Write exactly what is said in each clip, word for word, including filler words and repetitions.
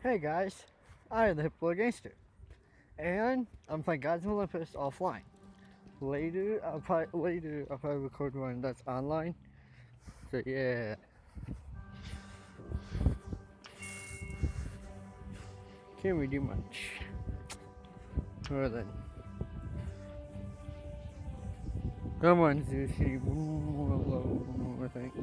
Hey guys, I am the Hippo Gangster, and I'm playing Gods of Olympus offline. Later, I'll probably later I'll probably record one that's online. So yeah, can't really do much. Well then, come on, Zushi, one more level, one more thing.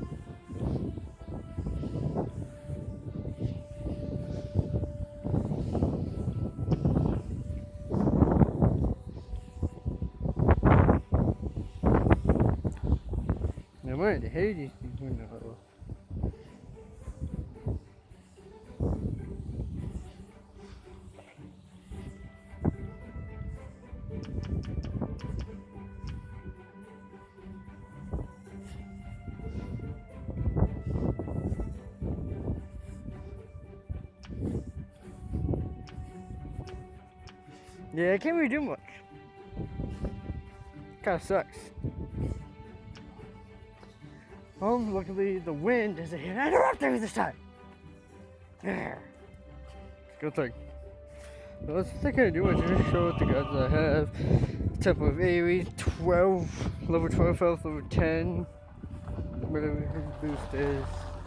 I wanted to hate these things when they're level. Yeah, I can't really do much. Kinda sucks. Well, luckily the wind isn't here to interrupt me this time. Yeah. Good thing. Well, let's think I do much. Just show what the guns I have. Temple of Ares, twelve, level twelve health, level ten. Whatever his boost is.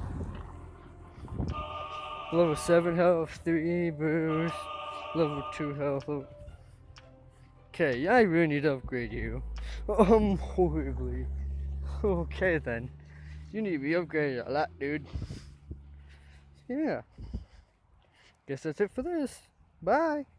Level seven health, three boost. Level two health. Level... Okay, yeah, I really need to upgrade you. Um, horribly. Okay then. You need to be upgraded a lot, dude. Yeah. Guess that's it for this. Bye.